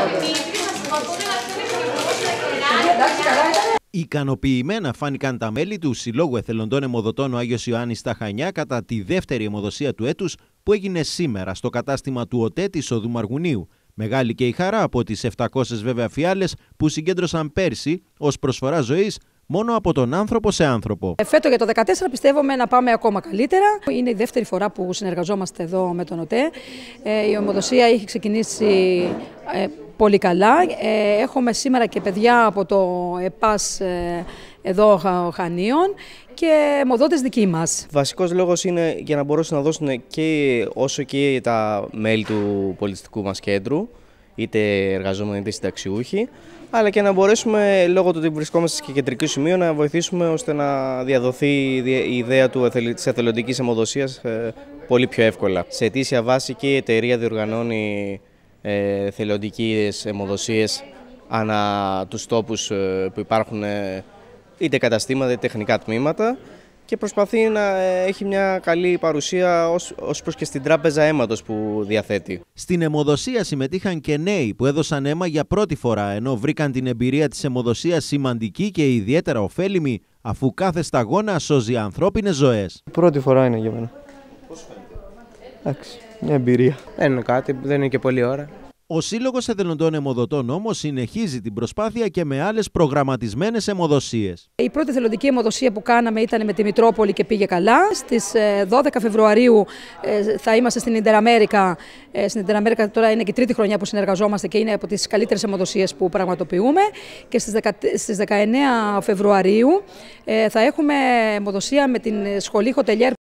Ικανοποιημένα φάνηκαν τα μέλη του Συλλόγου Εθελοντών Αιμοδοτών ο Άγιος Ιωάννης στα Χανιά κατά τη δεύτερη αιμοδοσία του έτους που έγινε σήμερα στο κατάστημα του ΟΤΕ της Οδού Μαργουνίου. Μεγάλη και η χαρά από τις 700 βέβαια φιάλες που συγκέντρωσαν πέρσι ως προσφορά ζωής μόνο από τον άνθρωπο σε άνθρωπο. Φέτο για το 2014 πιστεύουμε να πάμε ακόμα καλύτερα. Είναι η δεύτερη φορά που συνεργαζόμαστε εδώ με τον ΟΤΕ. Η αιμοδοσία έχει ξεκινήσει πολύ καλά. Έχουμε σήμερα και παιδιά από το ΕΠΑΣ εδώ Χανίων και αιμοδότες δικοί μας. Βασικός λόγος είναι για να μπορέσουν να δώσουν και όσο και τα μέλη του πολιτιστικού μας κέντρου, είτε εργαζόμενοι είτε συνταξιούχοι, αλλά και να μπορέσουμε λόγω του ότι βρισκόμαστε σε κεντρικό σημείο να βοηθήσουμε ώστε να διαδοθεί η ιδέα της εθελοντικής αιμοδοσίας πολύ πιο εύκολα. Σε αιτήσια βάση και η εταιρεία διοργανώνει εθελοντικές αιμοδοσίες ανά τους τόπους που υπάρχουν είτε καταστήματα είτε τεχνικά τμήματα και προσπαθεί να έχει μια καλή παρουσία ως προς και στην τράπεζα αίματος που διαθέτει. Στην αιμοδοσία συμμετείχαν και νέοι που έδωσαν αίμα για πρώτη φορά, ενώ βρήκαν την εμπειρία της αιμοδοσίας σημαντική και ιδιαίτερα ωφέλιμη, αφού κάθε σταγόνα σώζει ανθρώπινες ζωές. Πρώτη φορά είναι για μένα. Πώς φαίνεται? Εντάξει, μια εμπειρία. Δεν είναι κάτι, δεν είναι και πολλή ώρα. Ο Σύλλογος Εθελοντών Αιμοδοτών όμως συνεχίζει την προσπάθεια και με άλλες προγραμματισμένες αιμοδοσίες. Η πρώτη εθελοντική αιμοδοσία που κάναμε ήταν με τη Μητρόπολη και πήγε καλά. Στις 12 Φεβρουαρίου θα είμαστε στην Ιντεραμέρικα. Στην Ιντεραμέρικα τώρα είναι και η τρίτη χρονιά που συνεργαζόμαστε και είναι από τις καλύτερες αιμοδοσίες που πραγματοποιούμε. Και στις 19 Φεβρουαρίου θα έχουμε αιμοδοσία με την Σχολή Χοτελιέρ